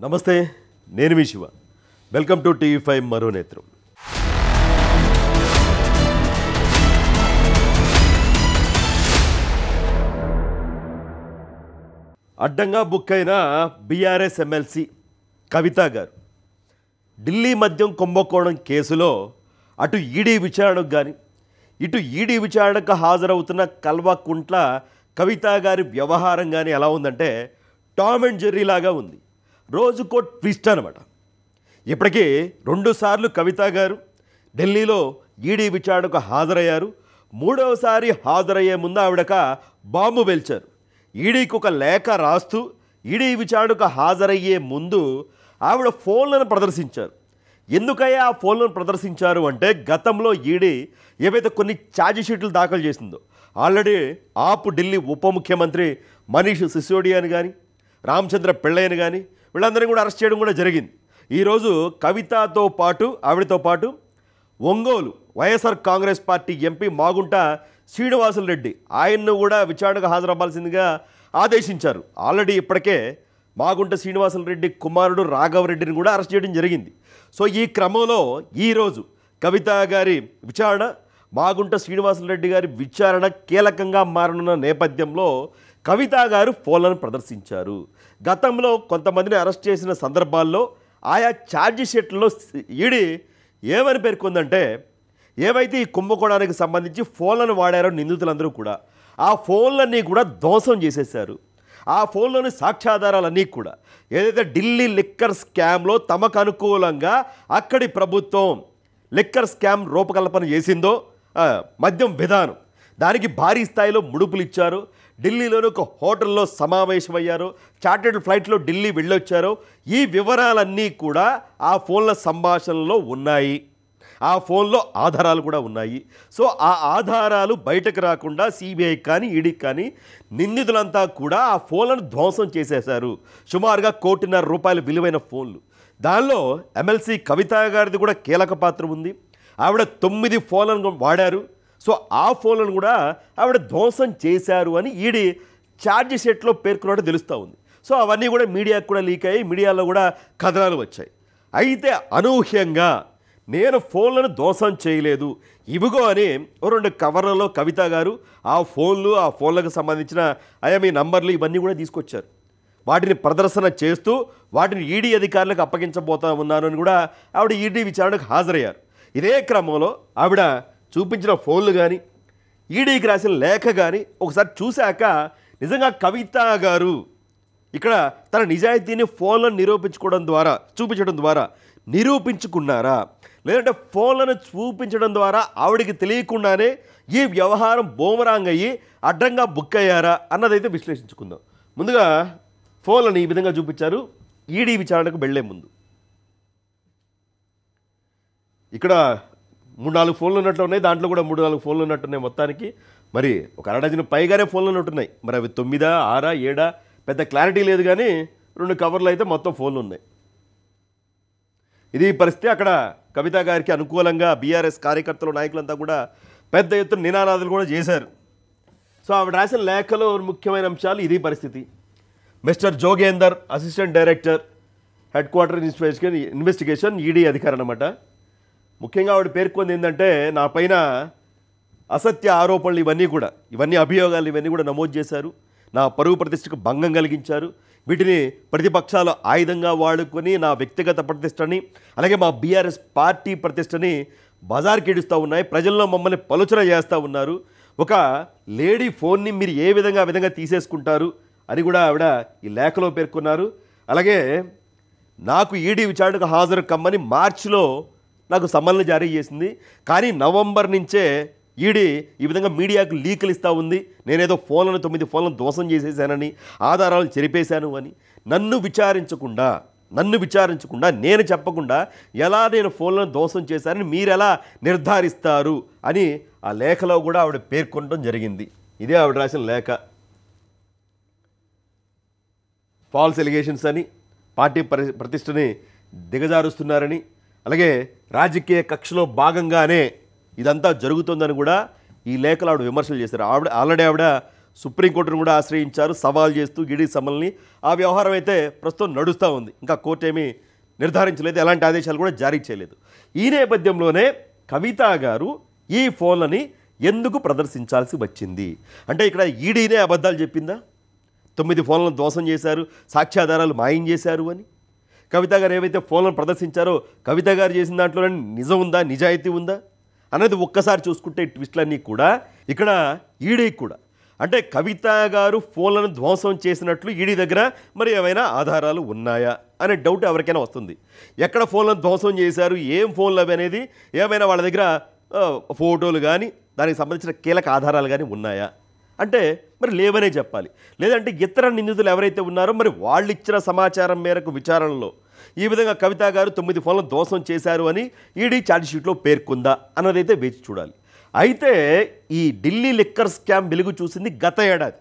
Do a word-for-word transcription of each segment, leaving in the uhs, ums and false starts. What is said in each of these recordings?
నమస్తే, నేను మీ Shiva. Welcome to TV five మరో నేత్రం. అడ్డంగా బుక్ అయిన బీఆర్ఎస్ ఎమ్మెల్సీ కవిత గారు ఢిల్లీ మద్యం కుంభకోణం కేసులో అటు ఈడీ విచారణకు కానీ ఇటు ఈడీ విచారణకు హాజరవుతున్న కల్వకుంట్ల కవిత గారి వ్యవహారం కానీ ఎలా ఉందంటే టామ్ అండ్ జెర్రీ లాగా ఉంది. రోజుకో ట్విస్ట్ అనమాట. ఇప్పటికీ రెండుసార్లు కవిత గారు ఢిల్లీలో ఈడీ విచారణకు హాజరయ్యారు. మూడవసారి హాజరయ్యే ముందు ఆవిడక బాంబు పేల్చారు. ఈడీకి ఒక లేఖ రాస్తూ ఈడీ విచారణకు హాజరయ్యే ముందు ఆవిడ ఫోన్లను ప్రదర్శించారు. ఎందుకయ్యా ఆ ఫోన్లను ప్రదర్శించారు అంటే గతంలో ఈడీ ఏవైతే కొన్ని ఛార్జ్ షీట్లు దాఖలు చేసిందో ఆల్రెడీ ఆపు ఢిల్లీ ఉప ముఖ్యమంత్రి మనీష్ సిసోడియాని కానీ రామచంద్ర పిళ్ళయ్యని కానీ వీళ్ళందరినీ కూడా అరెస్ట్ చేయడం కూడా జరిగింది. ఈరోజు కవితతో పాటు ఆవిడతో పాటు ఒంగోలు వైఎస్ఆర్ కాంగ్రెస్ పార్టీ ఎంపీ మాగుంట శ్రీనివాసులు రెడ్డి ఆయన్ను కూడా విచారణకు హాజరవ్వాల్సిందిగా ఆదేశించారు. ఆల్రెడీ ఇప్పటికే మాగుంట శ్రీనివాసులు రెడ్డి కుమారుడు రాఘవరెడ్డిని కూడా అరెస్ట్ చేయడం జరిగింది. సో ఈ క్రమంలో ఈరోజు కవిత గారి విచారణ, మాగుంట శ్రీనివాసులు రెడ్డి గారి విచారణ కీలకంగా మారనున్న నేపథ్యంలో కవిత గారు ఫోన్లను ప్రదర్శించారు. గతంలో కొంతమందిని అరెస్ట్ చేసిన సందర్భాల్లో ఆయా ఛార్జ్ షీట్లలో ఈడీ ఏమని పేర్కొందంటే ఏవైతే ఈ కుంభకోణానికి సంబంధించి ఫోన్లను వాడారో నిందితులందరూ కూడా ఆ ఫోన్లన్నీ కూడా ధ్వంసం చేసేశారు. ఆ ఫోన్లోని సాక్ష్యాధారాలన్నీ కూడా ఏదైతే ఢిల్లీ లిక్కర్ స్కామ్లో తమకు అనుకూలంగా అక్కడి ప్రభుత్వం లిక్కర్ స్కామ్ రూపకల్పన చేసిందో మద్యం విధానం దానికి భారీ స్థాయిలో ముడుపులు ఇచ్చారు. ఢిల్లీలోని ఒక హోటల్లో సమావేశమయ్యారు, చార్టర్డ్ ఫ్లైట్లో ఢిల్లీ వెళ్ళొచ్చారు. ఈ వివరాలన్నీ కూడా ఆ ఫోన్ల సంభాషణలో ఉన్నాయి. ఆ ఫోన్లో ఆధారాలు కూడా ఉన్నాయి. సో ఆ ఆధారాలు బయటకు రాకుండా సిబిఐ కానీ ఈడీకి కానీ నిందితులంతా కూడా ఆ ఫోన్లను ధ్వంసం చేసేశారు. సుమారుగా కోటిన్నర రూపాయల విలువైన ఫోన్లు. దానిలో ఎమ్మెల్సీ కవిత గారిది కూడా కీలక పాత్ర ఉంది. ఆవిడ తొమ్మిది ఫోన్లను వాడారు. సో ఆ ఫోన్లను కూడా ఆవిడ ధ్వంసం చేశారు అని ఈడీ ఛార్జ్ షీట్లో పేర్కొన్నట్టు తెలుస్తూ ఉంది. సో అవన్నీ కూడా మీడియాకు కూడా లీక్ అయ్యాయి, మీడియాలో కూడా కథనాలు వచ్చాయి. అయితే అనూహ్యంగా నేను ఫోన్లను ధ్వంసం చేయలేదు ఇవిగో అని రెండు కవర్లలో కవిత గారు ఆ ఫోన్లు ఆ ఫోన్లకు సంబంధించిన అయా మీ నంబర్లు ఇవన్నీ కూడా తీసుకొచ్చారు. వాటిని ప్రదర్శన చేస్తూ వాటిని ఈడీ అధికారులకు అప్పగించబోతా ఉన్నాను అని కూడా ఆవిడ ఈడీ విచారణకు హాజరయ్యారు. ఇదే క్రమంలో ఆవిడ చూపించిన ఫోన్లు కానీ ఈడీకి రాసిన లేఖ కానీ ఒకసారి చూశాక నిజంగా కవిత గారు ఇక్కడ తన నిజాయితీని ఫోన్లను నిరూపించుకోవడం ద్వారా చూపించడం ద్వారా నిరూపించుకున్నారా, లేదంటే ఫోన్లను చూపించడం ద్వారా ఆవిడికి తెలియకుండానే ఈ వ్యవహారం బూమరాంగ్ అయ్యి అడ్డంగా బుక్ అయ్యారా అన్నదైతే విశ్లేషించుకుందాం. ముందుగా ఫోన్లను ఈ విధంగా చూపించారు ఈడీ విచారణకు వెళ్లే ముందు. ఇక్కడ మూడు నాలుగు ఫోన్లు ఉన్నట్లు ఉన్నాయి, దాంట్లో కూడా మూడు నాలుగు ఫోన్లు ఉన్నట్టున్నాయి. మొత్తానికి మరి ఒక అరడజను పైగానే ఫోన్లు ఉన్నట్టున్నాయి. మరి అవి తొమ్మిదా ఆరా ఏడా పెద్ద క్లారిటీ లేదు, కానీ రెండు కవర్లు అయితే మొత్తం ఫోన్లు ఉన్నాయి. ఇది పరిస్థితి. అక్కడ కవిత గారికి అనుకూలంగా బీఆర్ఎస్ కార్యకర్తలు నాయకులంతా కూడా పెద్ద ఎత్తున నినాదాలు కూడా చేశారు. సో ఆవిడ రాసిన లేఖలో ముఖ్యమైన అంశాలు ఇది పరిస్థితి. Mister Jogender, assistant director, head quarter investigation investigation ED అధికారి అన్నమాట. ముఖ్యంగా ఆవిడ పేర్కొంది ఏంటంటే నా పైన అసత్య ఆరోపణలు ఇవన్నీ కూడా ఇవన్నీ అభియోగాలు ఇవన్నీ కూడా నమోదు చేశారు. నా పరువు ప్రతిష్టకు భంగం కలిగించారు. వీటిని ప్రతిపక్షాలు ఆయుధంగా వాడుకొని నా వ్యక్తిగత ప్రతిష్టని అలాగే మా బీఆర్ఎస్ పార్టీ ప్రతిష్టని బజార్కి ఇడుస్తూ ఉన్నాయి. ప్రజల్లో మమ్మల్ని పలుచన చేస్తూ ఉన్నారు. ఒక లేడీ ఫోన్ని మీరు ఏ విధంగా విధంగా తీసేసుకుంటారు అని కూడా ఆవిడ ఈ లేఖలో పేర్కొన్నారు. అలాగే నాకు ఈడీ విచారణకు హాజరు కమ్మని మార్చిలో నాకు సమ్మల్ని జారీ చేసింది, కానీ నవంబర్ నుంచే ఈడీ ఈ విధంగా మీడియాకు లీకులు ఇస్తూ ఉంది. నేనేదో ఫోన్లను తొమ్మిది ఫోన్లను దోషం చేసేసానని, ఆధారాలను చెరిపేశాను అని. నన్ను విచారించకుండా నన్ను విచారించకుండా నేను చెప్పకుండా ఎలా నేను ఫోన్లను దోషం చేశానని మీరు ఎలా నిర్ధారిస్తారు అని ఆ లేఖలో కూడా ఆవిడ పేర్కొనడం జరిగింది. ఇదే ఆవిడ రాసిన లేఖ. ఫాల్స్ ఎలిగేషన్స్ అని, పార్టీ ప్రతిష్టని దిగజారుస్తున్నారని, అలాగే రాజకీయ కక్షలో భాగంగానే ఇదంతా జరుగుతుందని కూడా ఈ లేఖలో ఆవిడ విమర్శలు చేశారు. ఆవిడ ఆల్రెడీ ఆవిడ సుప్రీంకోర్టును కూడా ఆశ్రయించారు సవాల్ చేస్తూ ఈడీ సమల్ని. ఆ వ్యవహారం అయితే ప్రస్తుతం నడుస్తూ ఉంది. ఇంకా కోర్టు ఏమీ నిర్ధారించలేదు, ఎలాంటి ఆదేశాలు కూడా జారీ చేయలేదు. ఈ నేపథ్యంలోనే కవిత గారు ఈ ఫోన్లని ఎందుకు ప్రదర్శించాల్సి వచ్చింది అంటే ఇక్కడ ఈడీనే అబద్ధాలు చెప్పిందా? తొమ్మిది ఫోన్లను ధ్వంసం చేశారు, సాక్ష్యాధారాలు మాయం చేశారు అని. కవిత గారు ఏవైతే ఫోన్లను ప్రదర్శించారో కవిత గారు చేసిన దాంట్లో నిజం ఉందా, నిజాయితీ ఉందా అనేది ఒక్కసారి చూసుకుంటే ట్విస్ట్లన్నీ కూడా ఇక్కడ ఈడీ కూడా అంటే కవిత గారు ఫోన్లను ధ్వంసం చేసినట్లు ఈడీ దగ్గర మరి ఏమైనా ఆధారాలు ఉన్నాయా అనే డౌట్ ఎవరికైనా వస్తుంది. ఎక్కడ ఫోన్లను ధ్వంసం చేశారు, ఏం ఫోన్లు అవి అనేది ఏమైనా వాళ్ళ దగ్గర ఫోటోలు కానీ దానికి సంబంధించిన కీలక ఆధారాలు కానీ ఉన్నాయా అంటే మరి లేవనే చెప్పాలి. లేదంటే ఇతర నిందితులు ఎవరైతే ఉన్నారో మరి వాళ్ళు ఇచ్చిన సమాచారం మేరకు విచారణలో ఈ విధంగా కవిత గారు తొమ్మిది ఫోన్లను ధ్వంసం చేశారు అని ఈడీ ఛార్జ్షీట్లో పేర్కొందా అన్నదైతే వేచి చూడాలి. అయితే ఈ ఢిల్లీ లిక్కర్ స్కామ్ వెలుగు చూసింది గత ఏడాది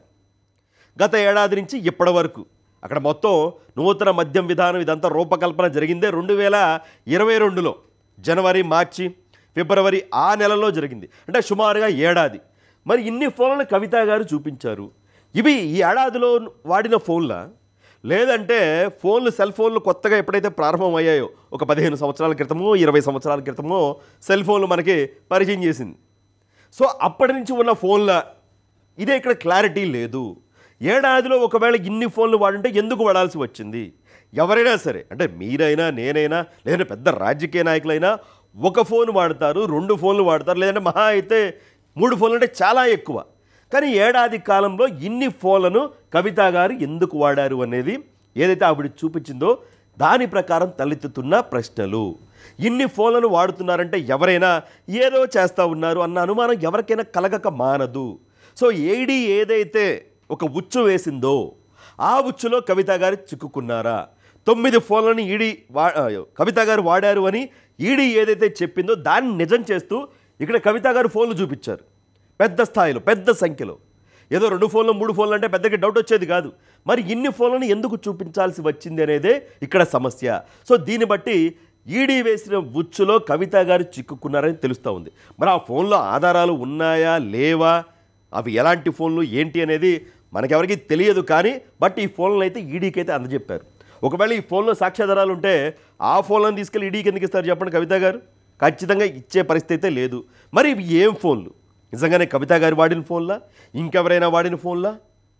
గత ఏడాది నుంచి ఇప్పటి వరకు. అక్కడ మొత్తం నూతన మద్యం విధానం ఇదంతా రూపకల్పన జరిగిందే రెండు వేల ఇరవై రెండులో జనవరి, మార్చి, ఫిబ్రవరి ఆ నెలలో జరిగింది. అంటే సుమారుగా ఏడాది. మరి ఇన్ని ఫోన్లను కవిత గారు చూపించారు. ఇవి ఈ ఏడాదిలో వాడిన ఫోన్ల లేదంటే ఫోన్లు సెల్ ఫోన్లు కొత్తగా ఎప్పుడైతే ప్రారంభం అయ్యాయో ఒక పదిహేను సంవత్సరాల క్రితమో ఇరవై సంవత్సరాల క్రితమో సెల్ ఫోన్లు మనకి పరిచయం చేసింది. సో అప్పటి నుంచి ఉన్న ఫోన్ల ఇదే ఇక్కడ క్లారిటీ లేదు. ఏడాదిలో ఒకవేళ ఇన్ని ఫోన్లు వాడుంటే ఎందుకు వాడాల్సి వచ్చింది? ఎవరైనా సరే అంటే మీరైనా నేనైనా లేదంటే పెద్ద రాజకీయ నాయకులైనా ఒక ఫోన్ వాడతారు, రెండు ఫోన్లు వాడతారు, లేదంటే మహా అయితే మూడు ఫోన్లు అంటే చాలా ఎక్కువ. కానీ ఏడాది కాలంలో ఇన్ని ఫోన్లను కవిత గారు ఎందుకు వాడారు అనేది ఏదైతే ఆవిడ చూపించిందో దాని ప్రకారం తలెత్తుతున్న ప్రశ్నలు. ఇన్ని ఫోన్లను వాడుతున్నారంటే ఎవరైనా ఏదో చేస్తూ ఉన్నారు అన్న అనుమానం ఎవరికైనా కలగక మానదు. సో ఈడీ ఏదైతే ఒక ఉచ్చు వేసిందో ఆ ఉచ్చులో కవిత గారు చిక్కుకున్నారా? తొమ్మిది ఫోన్లను ఈడీ వా కవిత గారు వాడారు అని ఈడీ ఏదైతే చెప్పిందో దాన్ని నిజం చేస్తూ ఇక్కడ కవిత గారు ఫోన్లు చూపించారు పెద్ద స్థాయిలో, పెద్ద సంఖ్యలో. ఏదో రెండు ఫోన్లు మూడు ఫోన్లు అంటే పెద్దగా డౌట్ వచ్చేది కాదు. మరి ఇన్ని ఫోన్లను ఎందుకు చూపించాల్సి వచ్చింది అనేదే ఇక్కడ సమస్య. సో దీన్ని బట్టి ఈడీ వేసిన ఉచ్చులో కవిత గారు చిక్కుకున్నారని తెలుస్తూ ఉంది. మరి ఆ ఫోన్లో ఆధారాలు ఉన్నాయా లేవా, అవి ఎలాంటి ఫోన్లు ఏంటి అనేది మనకెవరికి తెలియదు. కానీ బట్ ఈ ఫోన్లను అయితే ఈడీకి అయితే అందజెప్పారు. ఒకవేళ ఈ ఫోన్లో సాక్ష్యాధారాలు ఉంటే ఆ ఫోన్లను తీసుకెళ్ళి ఈడీకి ఎందుకు ఇస్తారు చెప్పండి కవిత గారు? ఖచ్చితంగా ఇచ్చే పరిస్థితి అయితే లేదు. మరి ఇవి ఏం ఫోన్లు? నిజంగానే కవిత గారు వాడిన ఫోన్లా, ఇంకెవరైనా వాడిన ఫోన్లా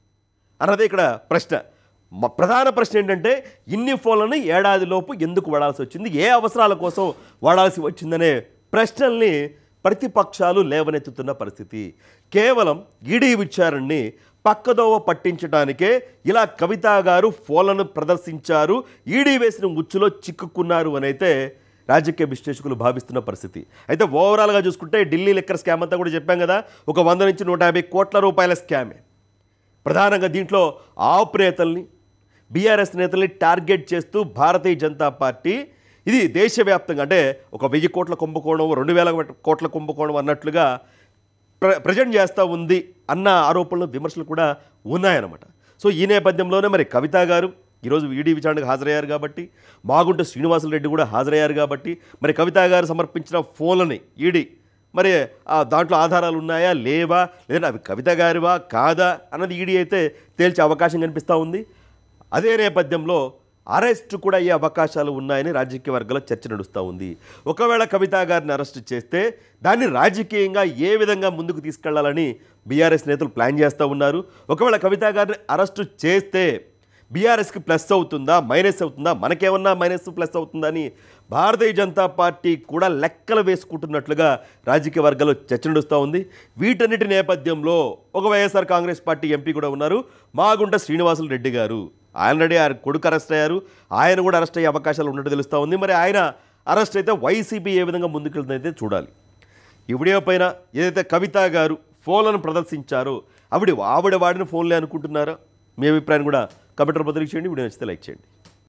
అన్నదే ఇక్కడ ప్రశ్న. ప్రధాన ప్రశ్న ఏంటంటే ఇన్ని ఫోన్లను ఏడాదిలోపు ఎందుకు వాడాల్సి వచ్చింది, ఏ అవసరాల కోసం వాడాల్సి వచ్చిందనే ప్రశ్నల్ని ప్రతిపక్షాలు లేవనెత్తుతున్న పరిస్థితి. కేవలం ఈడీ విచారణని పక్కదోవ పట్టించడానికే ఇలా కవిత గారు ఫోన్లను ప్రదర్శించారు, ఈడీ వేసిన ఉచ్చులో చిక్కుకున్నారు అని అయితే రాజకీయ విశ్లేషకులు భావిస్తున్న పరిస్థితి. అయితే ఓవరాల్గా చూసుకుంటే ఢిల్లీ లిక్కర్ స్కామ్ అంతా కూడా చెప్పాం కదా, ఒక వంద నుంచి నూట యాభై కోట్ల రూపాయల స్కామే. ప్రధానంగా దీంట్లో ఆప్ నేతల్ని, బీఆర్ఎస్ నేతల్ని టార్గెట్ చేస్తూ భారతీయ జనతా పార్టీ ఇది దేశవ్యాప్తంగా అంటే ఒక వెయ్యి కోట్ల కుంభకోణం, రెండు వేల కోట్ల కుంభకోణం అన్నట్లుగా ప్ర ప్రజెంట్ చేస్తూ ఉంది అన్న ఆరోపణలు, విమర్శలు కూడా ఉన్నాయన్నమాట. సో ఈ నేపథ్యంలోనే మరి కవిత గారు ఈరోజు ఈడీ విచారణకు హాజరయ్యారు కాబట్టి, మాగుంట శ్రీనివాసులు రెడ్డి కూడా హాజరయ్యారు కాబట్టి మరి కవిత గారు సమర్పించిన ఫోన్లని ఈడీ మరి దాంట్లో ఆధారాలు ఉన్నాయా లేవా, లేదంటే అవి కవిత గారివా కాదా అన్నది ఈడీ అయితే తేల్చే అవకాశం కనిపిస్తూ ఉంది. అదే నేపథ్యంలో అరెస్ట్ కూడా అయ్యే అవకాశాలు ఉన్నాయని రాజకీయ వర్గాల్లో చర్చ నడుస్తూ ఉంది. ఒకవేళ కవిత గారిని అరెస్ట్ చేస్తే దాన్ని రాజకీయంగా ఏ విధంగా ముందుకు తీసుకెళ్లాలని బీఆర్ఎస్ నేతలు ప్లాన్ చేస్తూ ఉన్నారు. ఒకవేళ కవిత గారిని అరెస్టు చేస్తే బీఆర్ఎస్కి ప్లస్ అవుతుందా మైనస్ అవుతుందా, మనకేమన్నా మైనస్ ప్లస్ అవుతుందా అని భారతీయ జనతా పార్టీ కూడా లెక్కలు వేసుకుంటున్నట్లుగా రాజకీయ వర్గాల్లో చర్చ నడుస్తూ ఉంది. వీటన్నిటి నేపథ్యంలో ఒక వైఎస్ఆర్ కాంగ్రెస్ పార్టీ ఎంపీ కూడా ఉన్నారు, మాగుంట శ్రీనివాసులు రెడ్డి గారు. ఆల్రెడీ ఆయన కొడుకు అరెస్ట్ అయ్యారు, ఆయన కూడా అరెస్ట్ అయ్యే అవకాశాలు ఉన్నట్టు తెలుస్తూ ఉంది. మరి ఆయన అరెస్ట్ అయితే వైసీపీ ఏ విధంగా ముందుకెళ్తుందైతే చూడాలి. ఈ వీడియో పైన ఏదైతే కవిత గారు ఫోన్లను ప్రదర్శించారో ఆవిడ ఆవిడ వాడిన ఫోన్లే అనుకుంటున్నారా? మీ అభిప్రాయం కూడా కమెంట్ రూపంలో తెలియచేయండి. వీడియో నచ్చితే లైక్ చేయండి.